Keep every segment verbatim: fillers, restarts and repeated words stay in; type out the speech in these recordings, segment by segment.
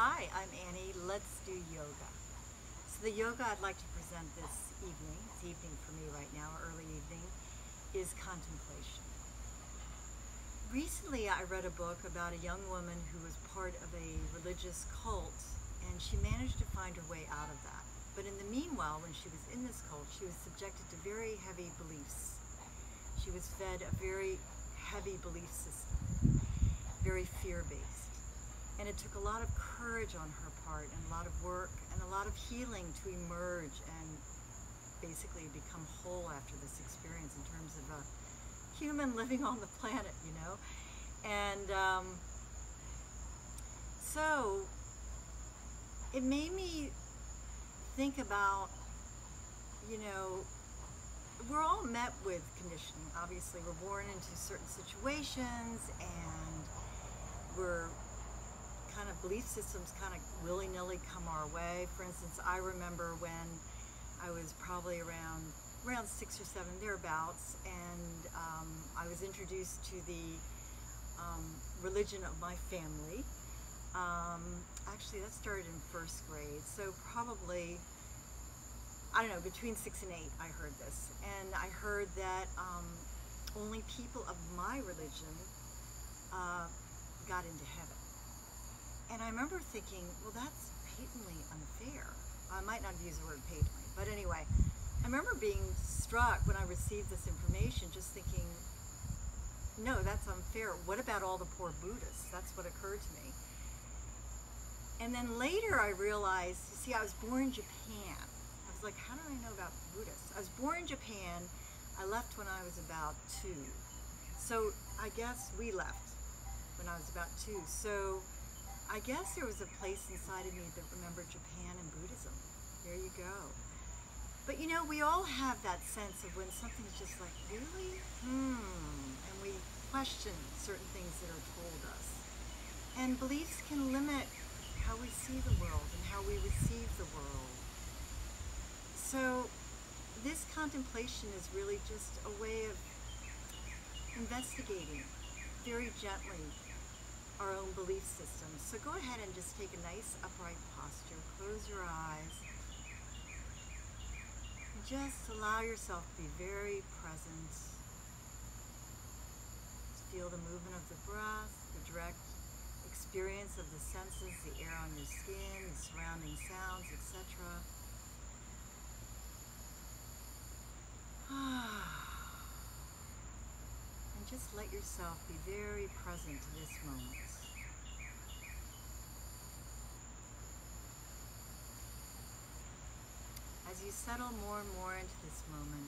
Hi, I'm Annie. Let's do yoga. So the yoga I'd like to present this evening, it's evening for me right now, early evening, is contemplation. Recently I read a book about a young woman who was part of a religious cult, and she managed to find her way out of that. But in the meanwhile, when she was in this cult, she was subjected to very heavy beliefs. She was fed a very heavy belief system, very fear-based. And it took a lot of courage on her part and a lot of work and a lot of healing to emerge and basically become whole after this experience in terms of a human living on the planet, you know. And um, so it made me think about, you know, we're all met with conditioning. Obviously, we're born into certain situations and we're kind of belief systems kind of willy-nilly come our way. For instance, I remember when I was probably around around six or seven thereabouts, and um, I was introduced to the um, religion of my family. Um, actually, that started in first grade, so probably, I don't know, between six and eight I heard this. And I heard that um, only people of my religion uh, got into heaven. And I remember thinking, well, that's patently unfair. I might not use the word patently, but anyway, I remember being struck when I received this information, just thinking, no, that's unfair. What about all the poor Buddhists? That's what occurred to me. And then later I realized, you see, I was born in Japan. I was like, how do I know about Buddhists? I was born in Japan. I left when I was about two. So I guess we left when I was about two. So I guess there was a place inside of me that remembered Japan and Buddhism. There you go. But you know, we all have that sense of when something's just like, really? Hmm. And we question certain things that are told us. And beliefs can limit how we see the world and how we receive the world. So this contemplation is really just a way of investigating very gently our own belief systems. So go ahead and just take a nice upright posture, close your eyes, and just allow yourself to be very present. To feel the movement of the breath, the direct experience of the senses, the air on your skin, the surrounding sounds, et cetera. And just let yourself be very present to this moment. As you settle more and more into this moment,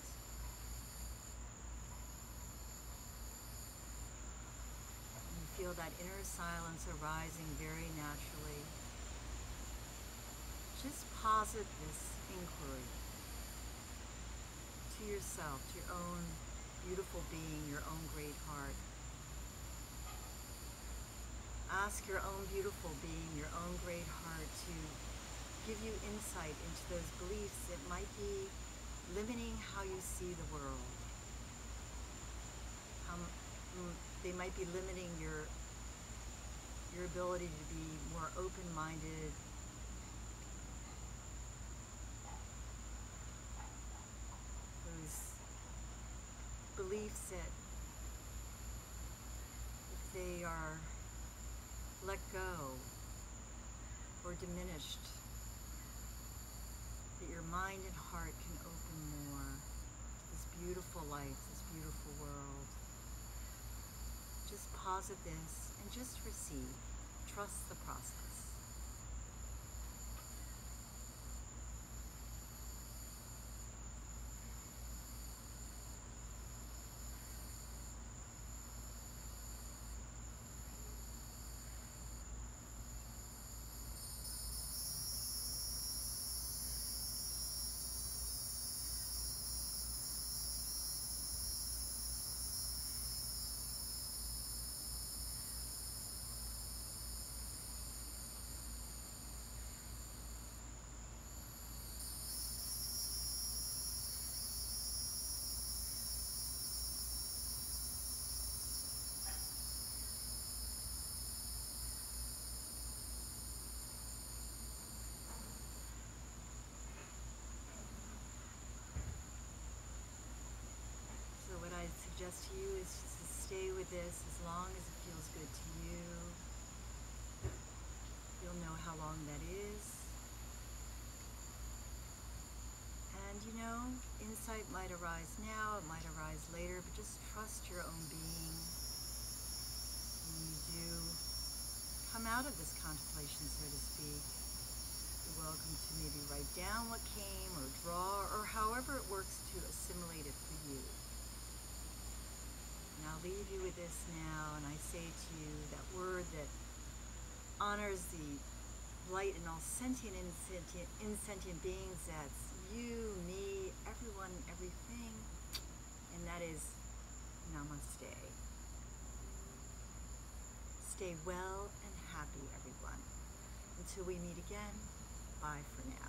you feel that inner silence arising very naturally. Just posit this inquiry to yourself, to your own beautiful being, your own great heart. Ask your own beautiful being, your own great heart to give you insight into those beliefs that might be limiting how you see the world. Um, they might be limiting your, your ability to be more open-minded, those beliefs that if they are let go or diminished, that your mind and heart can open more to this beautiful life, this beautiful world. Just posit this and just receive. Trust the process. suggest to you is just to stay with this as long as it feels good to you. You'll know how long that is. And you know, insight might arise now, it might arise later, but just trust your own being. When you do come out of this contemplation, so to speak, you're welcome to maybe write down what came, or draw, or however it works to assimilate it for you. And I'll leave you with this now, and I say to you that word that honors the light in all sentient, insentient, insentient beings, that's you, me, everyone, everything, and that is Namaste. Stay well and happy, everyone. Until we meet again, bye for now.